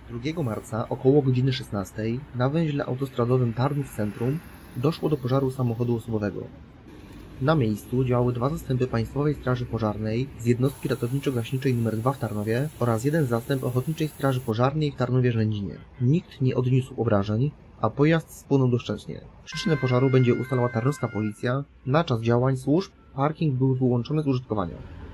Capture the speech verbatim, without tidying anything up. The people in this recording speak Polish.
drugiego marca około godziny szesnastej na węźle autostradowym Tarnów Centrum doszło do pożaru samochodu osobowego. Na miejscu działały dwa zastępy Państwowej Straży Pożarnej z jednostki ratowniczo-gaśniczej numer dwa w Tarnowie oraz jeden zastęp Ochotniczej Straży Pożarnej w Tarnowie-Żlędzinie. Nikt nie odniósł obrażeń, a pojazd spłonął doszczętnie. Przyczynę pożaru będzie ustalała tarnowska policja. Na czas działań służb parking był wyłączony z użytkowania.